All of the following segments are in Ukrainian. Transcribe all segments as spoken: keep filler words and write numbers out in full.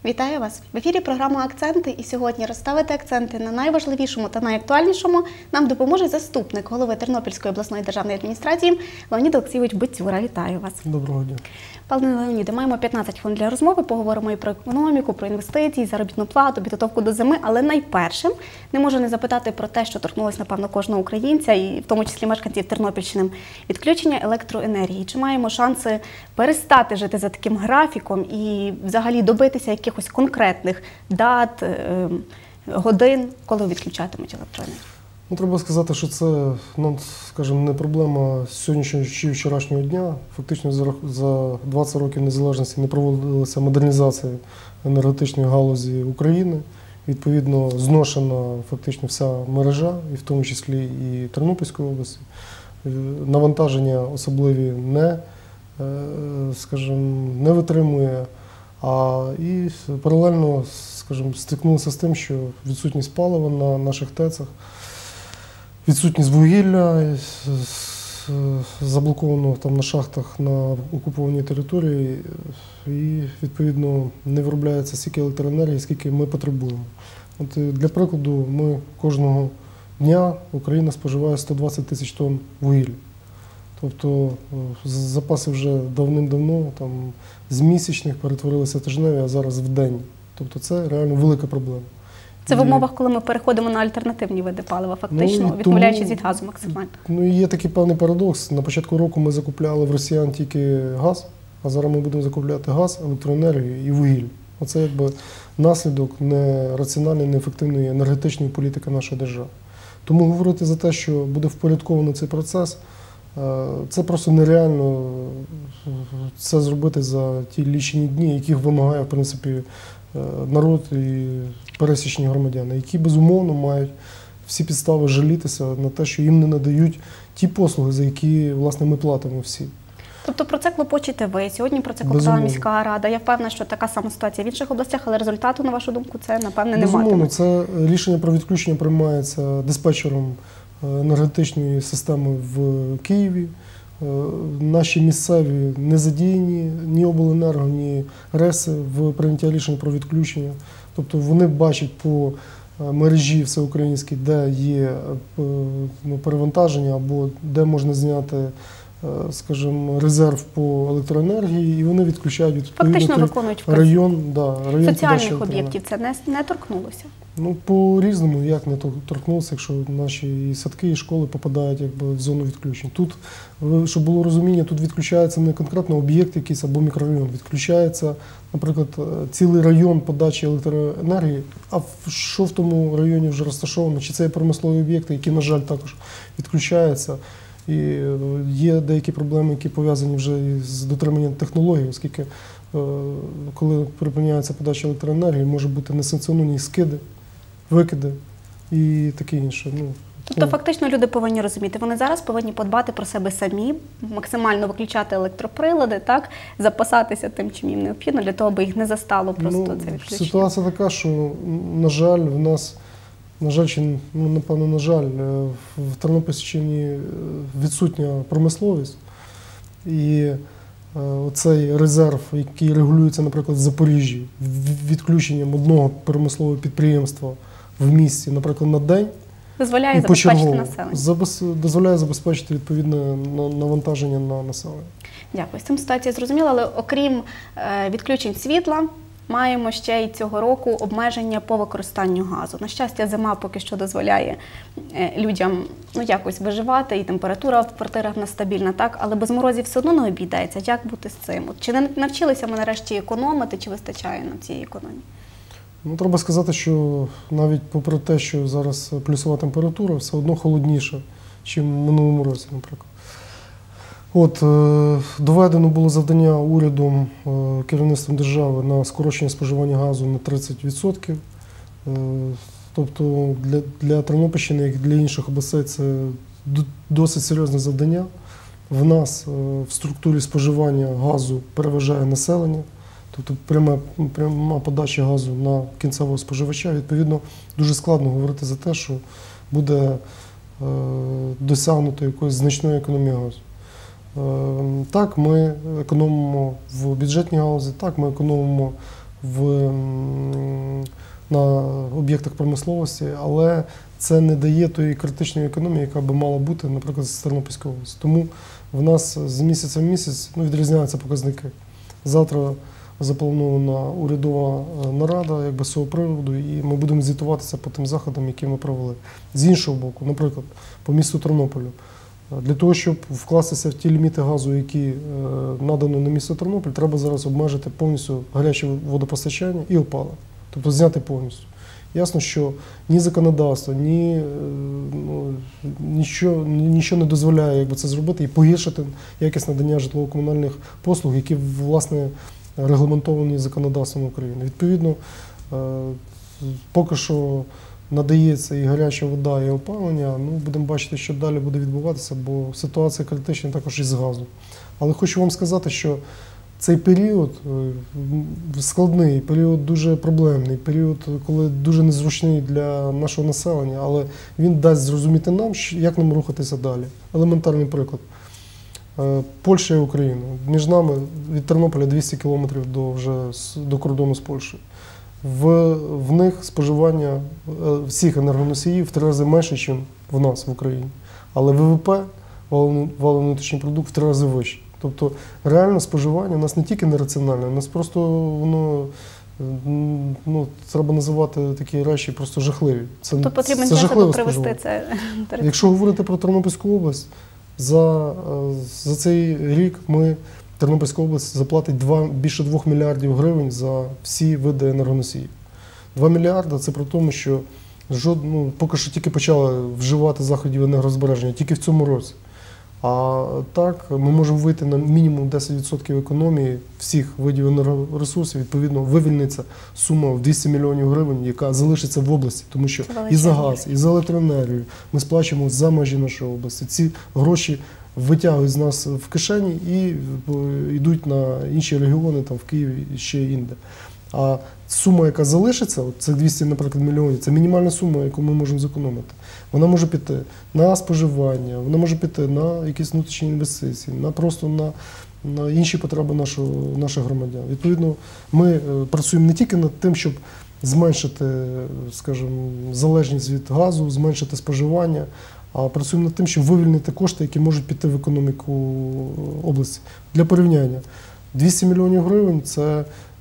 Вітаю вас! В ефірі програма «Акценти» і сьогодні розставити акценти на найважливішому та найактуальнішому нам допоможе заступник голови Тернопільської обласної державної адміністрації Леонід Олексійович Буцюра. Вітаю вас! Доброго дня! Пане Леоніде, маємо п'ятнадцять хвилин для розмови, поговоримо і про економіку, про інвестиції, заробітну плату, підготовку до зими, але найпершим не можу не запитати про те, що торкнулося, напевно, кожного українця, і в тому числі мешканців Тернопільщини, відключення електроенергії. Чи маємо шанси перестати жити за таким графіком і взагалі добитися якихось конкретних дат, годин, коли відключатимуть електроенергію? Ну, треба сказати, що це, ну, скажімо, не проблема сьогоднішнього чи вчорашнього дня. Фактично за двадцять років незалежності не проводилася модернізація енергетичної галузі України. Відповідно, зношена фактично вся мережа, і в тому числі і Тернопільської області. Навантаження особливі не, скажімо, не витримує. А і паралельно, скажімо, стикнулися з тим, що відсутність палива на наших ТЕЦах, відсутність вугілля, заблоковано там на шахтах на окупованій території, і, відповідно, не виробляється стільки електроенергії, скільки ми потребуємо. От, для прикладу, ми кожного дня Україна споживає сто двадцять тисяч тонн вугілля. Тобто запаси вже давним-давно там, з місячних перетворилися тижневі, а зараз в день. Тобто це реально велика проблема. Це в умовах, коли ми переходимо на альтернативні види палива, фактично, ну, відмовляючись від газу максимально. Ну і є такий певний парадокс. На початку року ми закупляли в росіян тільки газ, а зараз ми будемо закупляти газ, електроенергію і вугілля. Оце якби наслідок нераціональної, неефективної енергетичної політики нашої держави. Тому говорити за те, що буде впорядковано цей процес, це просто нереально це зробити за ті лічені дні, яких вимагає, в принципі, народ і пересічні громадяни, які, безумовно, мають всі підстави жалітися на те, що їм не надають ті послуги, за які, власне, ми платимо всі. Тобто про це клопочете ви, сьогодні про це клопотала міська рада. Я впевнена, що така сама ситуація в інших областях, але результату, на вашу думку, це, напевне, не матиме. Безумовно, це рішення про відключення приймається диспетчером енергетичної системи в Києві. Наші місцеві не задіяні, ні обленерго, ні РЕСи в прийняття рішень про відключення. Тобто вони бачать по мережі всеукраїнській, де є перевантаження або де можна зняти, скажімо, резерв по електроенергії, і вони відключають відповідно район, да, район соціальних об'єктів. Це не, не торкнулося? Ну, по-різному, як не торкнулося, якщо наші і садки, і школи попадають якби в зону відключень. Тут, щоб було розуміння, тут відключається не конкретно об'єкт якийсь або мікрорайон, відключається, наприклад, цілий район подачі електроенергії, а що в тому районі вже розташовано, чи це є промислові об'єкти, які, на жаль, також відключаються. І є деякі проблеми, які пов'язані вже з дотриманням технологій, оскільки коли припиняється подача електроенергії, може бути несанкціоновані скиди, викиди і таке інше. Ну, тобто ну. Фактично люди повинні розуміти, вони зараз повинні подбати про себе самі, максимально виключати електроприлади, так, запасатися тим, чим їм необхідно, для того, аби їх не застало просто ну, це відключення. Ситуація така, що, на жаль, в нас, на жаль, чи, ну, напевно, на жаль, в Тернопільщині відсутня промисловість. І оцей резерв, який регулюється, наприклад, в Запоріжжі, відключенням одного промислового підприємства в місті, наприклад, на день, дозволяє забезпечити населення. Дозволяє забезпечити відповідне навантаження на населення. Дякую. З цим ситуація зрозуміла, але окрім відключень світла, маємо ще й цього року обмеження по використанню газу. На щастя, зима поки що дозволяє людям ну, якось виживати, і температура в квартирах нестабільна, так? Але без морозів все одно не обійдеться. Як бути з цим? Чи не навчилися ми нарешті економити, чи вистачає на цій економії? Ну, треба сказати, що навіть попри те, що зараз плюсова температура, все одно холодніше, ніж в минулому році, наприклад. От, доведено було завдання урядом, керівництвом держави на скорочення споживання газу на тридцять відсотків. Тобто для, для Тернопільщини, як і для інших областей, це досить серйозне завдання. В нас в структурі споживання газу переважає населення, тобто пряма, пряма подача газу на кінцевого споживача. Відповідно, дуже складно говорити за те, що буде досягнуто якоїсь значної економії газу. Так, ми економимо в бюджетній галузі, так, ми економимо в, м, на об'єктах промисловості, але це не дає тої критичної економії, яка би мала бути, наприклад, з Тернопільської області. Тому в нас з місяця в місяць ну, відрізняються показники. Завтра запланована урядова нарада якби, з цього приводу, і ми будемо звітуватися по тим заходам, які ми провели. З іншого боку, наприклад, по місту Тернополю. Для того, щоб вкластися в ті ліміти газу, які е, надано на місто Тернопіль, треба зараз обмежити повністю гаряче водопостачання і опалення. Тобто зняти повністю. Ясно, що ні законодавство, ні, е, ну, нічого, нічого не дозволяє якби, це зробити і погіршити якість надання житлово-комунальних послуг, які, власне, регламентовані законодавством України. Відповідно, е, поки що надається і гаряча вода, і опалення, ну, будемо бачити, що далі буде відбуватися, бо ситуація критична також із газу. Але хочу вам сказати, що цей період складний, період дуже проблемний, період, коли дуже незручний для нашого населення, але він дасть зрозуміти нам, як нам рухатися далі. Елементарний приклад. Польща і Україна. Між нами від Тернополя двісті кілометрів до, вже, до кордону з Польщею. В, в них споживання всіх енергоносіїв в три рази менше, ніж в нас в Україні. Але ВВП, валовий внутрішній продукт, в три рази вищий. Тобто реально споживання у нас не тільки нераціональне, у нас просто воно, ну, треба називати такі речі просто жахливі. Це, Тобто потрібен це час, жахливе аби привести споживання. це. Якщо говорити про Тернопільську область, за, за цей рік ми Тернопільська область заплатить два, більше двох мільярдів гривень за всі види енергоносіїв. Два мільярди – це при тому, що жод, ну, поки що тільки почали вживати заходів енергозбереження, тільки в цьому році. А так ми можемо вийти на мінімум десять відсотків економії всіх видів енергоресурсів. Відповідно, вивільниться сума в двісті мільйонів гривень, яка залишиться в області, тому що і за газ, і за електроенергію ми сплачуємо за межі нашої області. Ці гроші витягують з нас в кишені і йдуть на інші регіони, там в Києві і ще інде. А сума, яка залишиться, от цих двісті, наприклад, мільйонів, це мінімальна сума, яку ми можемо зекономити. Вона може піти на споживання, вона може піти на якісь внутрішні інвестиції, на просто на, на інші потреби нашого, наших громадян. Відповідно, ми працюємо не тільки над тим, щоб зменшити, скажімо, залежність від газу, зменшити споживання, а працюємо над тим, щоб вивільнити кошти, які можуть піти в економіку області. Для порівняння, двісті мільйонів гривень – це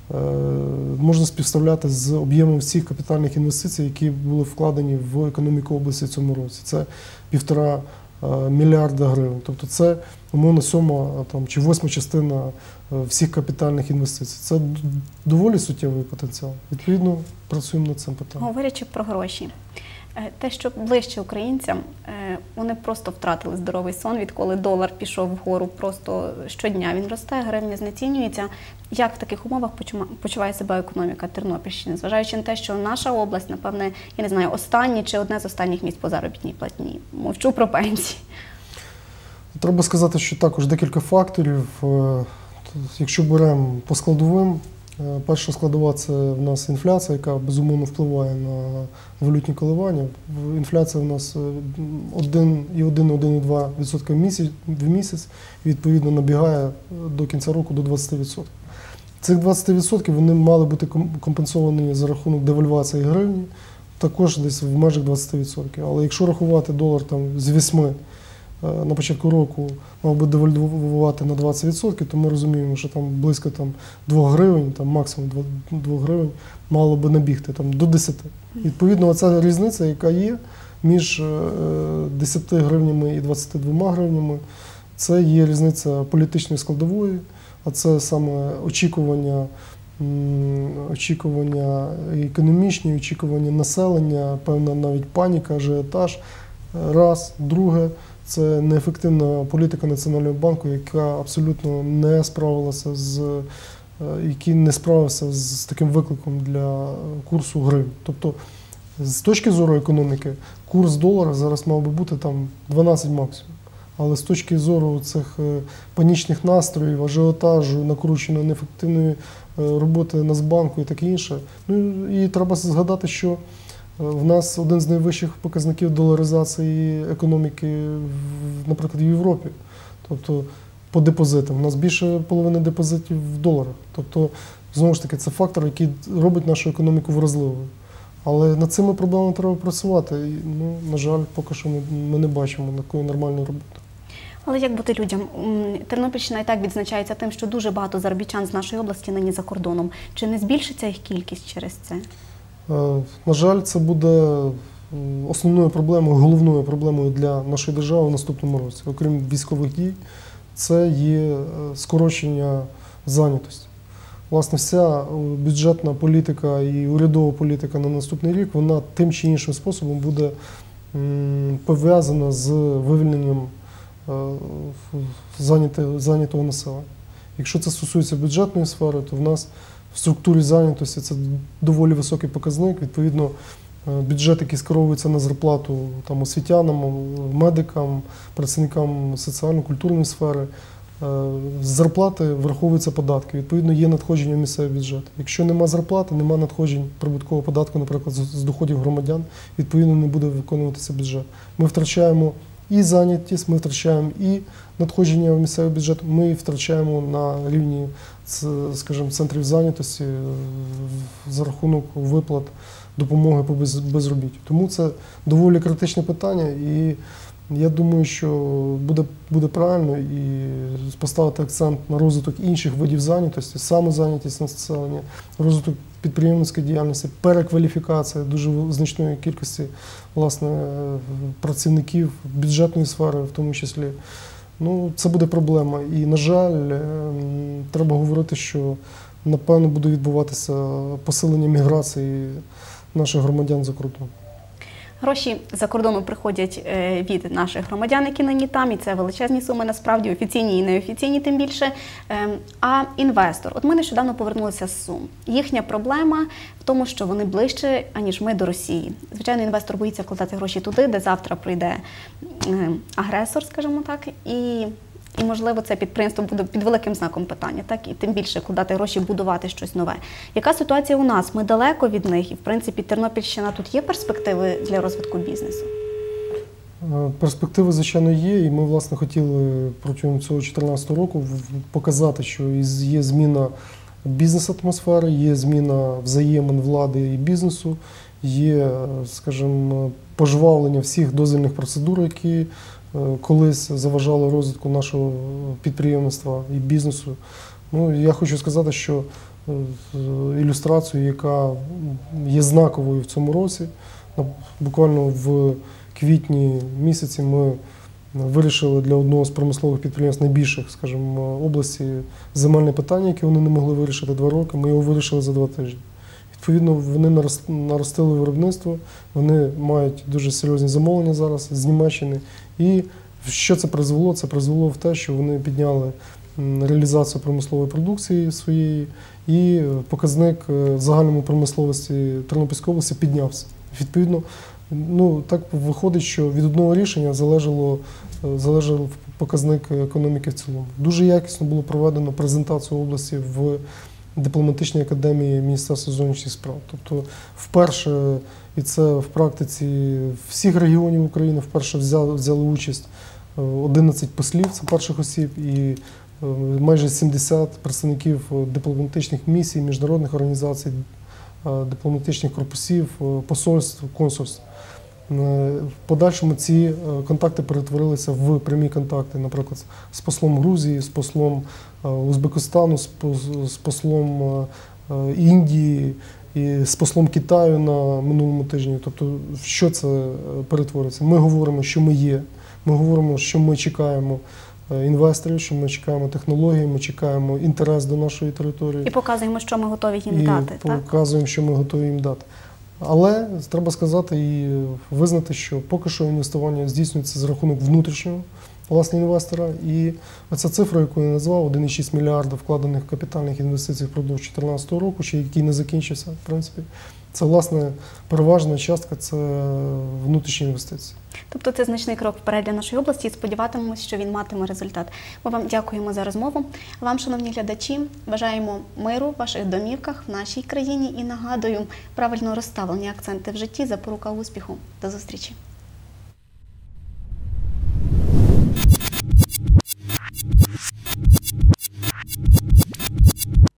можна співставляти з об'ємом всіх капітальних інвестицій, які були вкладені в економіку області в цьому році. Це півтора мільярда гривень. Тобто це, умовно, сьома там, чи восьма частина всіх капітальних інвестицій. Це доволі суттєвий потенціал. Відповідно, працюємо над цим питанням. Говорячи про гроші, те, що ближче українцям, вони просто втратили здоровий сон, відколи долар пішов вгору просто щодня. Він росте, гривня знецінюється. Як в таких умовах почуває себе економіка Тернопільщини? Зважаючи на те, що наша область, напевне, я не знаю, останні чи одне з останніх місць по заробітній платні. Мовчу про пенсії. Треба сказати, що також декілька факторів. Якщо беремо по складовим, перша складова – це в нас інфляція, яка безумовно впливає на валютні коливання. Інфляція в нас один і один - один і два відсотка в місяць, і відповідно набігає до кінця року до двадцяти відсотків. Цих двадцять відсотків вони мали бути компенсовані за рахунок девальвації гривні, також десь в межах двадцяти відсотків. Але якщо рахувати долар там з восьми на початку року мав би девальвувати на двадцять відсотків, то ми розуміємо, що там близько там, двох гривень, там, максимум двох гривень мало би набігти там, до десяти. Відповідно, ця різниця, яка є між десятьма гривнями і двадцятьма двома гривнями, це є різниця політичної складової, а це саме очікування, очікування економічні, очікування населення, певна навіть паніка, ажіотаж. Раз, друге. Це неефективна політика Національного банку, яка абсолютно не справилася з, який не справився з таким викликом для курсу гривень. Тобто, з точки зору економіки, курс долара зараз мав би бути там дванадцять максимум. Але з точки зору цих панічних настроїв, ажіотажу, накрученої неефективної роботи Нацбанку і таке інше, ну і треба згадати, що в нас один з найвищих показників доларизації економіки, наприклад, в Європі. Тобто по депозитам. У нас більше половини депозитів в доларах. Тобто Знову ж таки, це фактор, який робить нашу економіку вразливою. Але над цими проблемами треба працювати. І, ну, на жаль, поки що ми, ми не бачимо такої нормальної роботи. Але як бути людям? М, Тернопільщина і так відзначається тим, що дуже багато заробітчан з нашої області нині за кордоном. Чи не збільшиться їх кількість через це? Е, На жаль, це буде м, основною проблемою, головною проблемою для нашої держави в наступному році. Окрім військових дій, це є е, скорочення зайнятості. Власне, вся е, бюджетна політика і урядова політика на наступний рік, вона тим чи іншим способом буде м, пов'язана з вивільненням е, зайняте- зайнятого населення. Якщо це стосується бюджетної сфери, то в нас в структурі зайнятості це доволі високий показник. Відповідно, е, бюджет, який скеровується на зарплату там, освітянам, медикам, працівникам соціально-культурної сфери, е, з зарплати враховуються податки. Відповідно, є надходження в місцевий бюджет. Якщо нема зарплати, нема надходжень прибуткового податку, наприклад, з з доходів громадян, відповідно, не буде виконуватися бюджет. Ми втрачаємо і зайнятість, ми втрачаємо і надходження в місцевий бюджет, ми втрачаємо на рівні, ц- скажімо, центрів зайнятості е, за рахунок виплат допомоги по без- безробіттю. Тому це доволі критичне питання, і я думаю, що буде, буде правильно і поставити акцент на розвиток інших видів зайнятості, самозайнятість населення, розвиток підприємницької діяльності, перекваліфікація дуже значної кількості власне, е, працівників бюджетної сфери, в тому числі. Ну, це буде проблема. І, на жаль, е, м, треба говорити, що напевно буде відбуватися посилення міграції наших громадян за кордон. Гроші за кордону приходять е, від наших громадян, які нині там, і це величезні суми, насправді, офіційні і неофіційні тим більше. Ем, А інвестор, от ми нещодавно повернулися з Сум. Їхня проблема в тому, що вони ближче, аніж ми до Росії. Звичайно, інвестор боїться вкладати гроші туди, де завтра прийде е, агресор, скажімо так, і І, можливо, це підприємство буде під великим знаком питання, так? І тим більше вкладати гроші, будувати щось нове. Яка ситуація у нас? Ми далеко від них, і, в принципі, Тернопільщина, тут є перспективи для розвитку бізнесу? Е, Перспективи, звичайно, є, і ми, власне, хотіли протягом цього дві тисячі чотирнадцятого року в- показати, що із- є зміна бізнес-атмосфери, є зміна взаємин влади і бізнесу, є, е, скажімо, пожвавлення всіх дозвільних процедур, які е, колись заважали розвитку нашого підприємництва і бізнесу. Ну, я хочу сказати, що е, ілюстрацію, яка є знаковою в цьому році, на- буквально в квітні місяці ми вирішили для одного з промислових підприємств найбільших, скажімо, області земельне питання, яке вони не могли вирішити два роки. Ми його вирішили за два тижні. Відповідно, вони нарос- наростили виробництво, вони мають дуже серйозні замовлення зараз з Німеччини. І що це призвело? Це призвело в те, що вони підняли м, реалізацію промислової продукції своєї, і показник е, в загальному промисловості Тернопільської області піднявся. Відповідно, ну, так виходить, що від одного рішення залежало, е, залежав показник економіки в цілому. Дуже якісно було проведено презентацію області в дипломатичній академії Міністерства зовнішніх справ. Тобто вперше, і це в практиці всіх регіонів України, вперше взяли, взяли участь е, одинадцять послів, це перших осіб, і е, майже сімдесят представників дипломатичних місій, міжнародних організацій, е, дипломатичних корпусів, е, посольств, консульств. Е, В подальшому ці е, контакти перетворилися в прямі контакти, наприклад, з послом Грузії, з послом е, Узбекистану, з пос- з послом е, е, Індії і з послом Китаю на минулому тижні. Тобто, в що це е, перетвориться? Ми говоримо, що ми є, ми говоримо, що ми чекаємо е, інвесторів, що ми чекаємо технології, ми чекаємо інтерес до нашої території. І показуємо, що ми готові їм І дати, так? показуємо, що ми готові їм дати. Але треба сказати і визнати, що поки що інвестування здійснюється за рахунок внутрішнього власне інвестора. І оця цифра, яку я назвав, один цілих шість мільярда вкладених капітальних інвестицій впродовж дві тисячі чотирнадцятого року, ще який не закінчився, в принципі, це, власне, переважна частка – це внутрішні інвестиції. Тобто це значний крок вперед для нашої області і сподіватимемось, що він матиме результат. Ми вам дякуємо за розмову. Вам, шановні глядачі, бажаємо миру в ваших домівках, в нашій країні і нагадую, правильно розставлені акценти в житті – запорука успіху. До зустрічі!